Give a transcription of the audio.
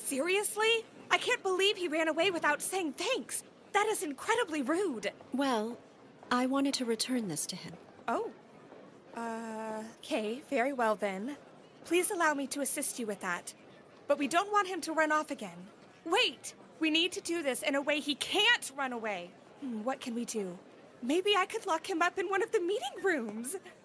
Seriously? I can't believe he ran away without saying thanks. That is incredibly rude. Well, I wanted to return this to him. Oh. Okay, very well then. Please allow me to assist you with that. But we don't want him to run off again. Wait! We need to do this in a way he can't run away. What can we do? Maybe I could lock him up in one of the meeting rooms.